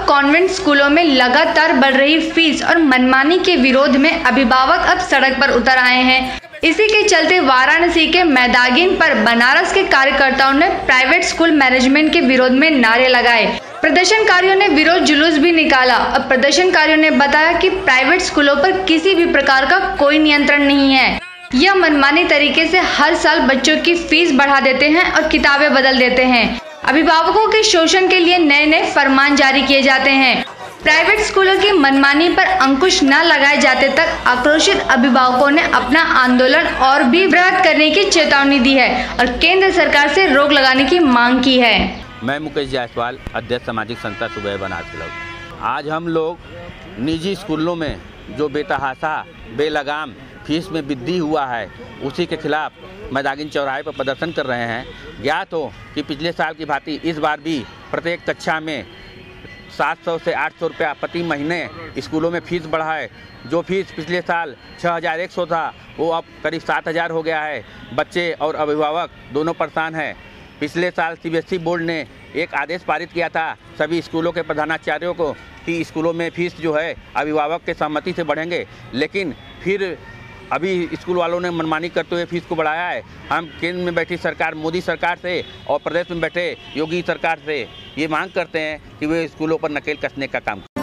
Convent स्कूलों में लगातार बढ़ रही फीस और मनमानी के विरोध में अभिभावक अब सड़क पर उतर आए हैं। इसी के चलते वाराणसी के मैदागिन पर बनारस के कार्यकर्ताओं ने प्राइवेट स्कूल मैनेजमेंट के विरोध में नारे लगाए। प्रदर्शनकारियों ने विरोध जुलूस भी निकाला और प्रदर्शनकारियों ने बताया कि प्राइवेट स्कूलों पर किसी भी प्रकार का कोई नियंत्रण नहीं है। यह मनमानी तरीके से हर साल बच्चों की फीस बढ़ा देते हैं और किताबें बदल देते हैं। अभिभावकों के शोषण के लिए नए नए फरमान जारी किए जाते हैं। प्राइवेट स्कूलों की मनमानी पर अंकुश न लगाए जाते तक आक्रोशित अभिभावकों ने अपना आंदोलन और भी बृहद करने की चेतावनी दी है और केंद्र सरकार से रोक लगाने की मांग की है। मैं मुकेश जायसवाल, अध्यक्ष सामाजिक संस्था सुबह बनारस। आज हम लोग निजी स्कूलों में जो बेतहाशा बेलगाम फीस में वृद्धि हुआ है उसी के खिलाफ मैदागिन चौराहे पर प्रदर्शन कर रहे हैं। ज्ञात हो कि पिछले साल की भांति इस बार भी प्रत्येक कक्षा में 700 से 800 रुपया प्रति महीने स्कूलों में फीस बढ़ा है। जो फीस पिछले साल 6100 था वो अब करीब 7000 हो गया है। बच्चे और अभिभावक दोनों परेशान हैं। पिछले साल सीबीएसई बोर्ड ने एक आदेश पारित किया था सभी स्कूलों के प्रधानाचार्यों को कि स्कूलों में फीस जो है अभिभावक के सहमति से बढ़ेंगे, लेकिन फिर अभी स्कूल वालों ने मनमानी करते हुए फीस को बढ़ाया है। हम केंद्र में बैठी सरकार मोदी सरकार से और प्रदेश में बैठे योगी सरकार से ये मांग करते हैं कि वे स्कूलों पर नकेल कसने का काम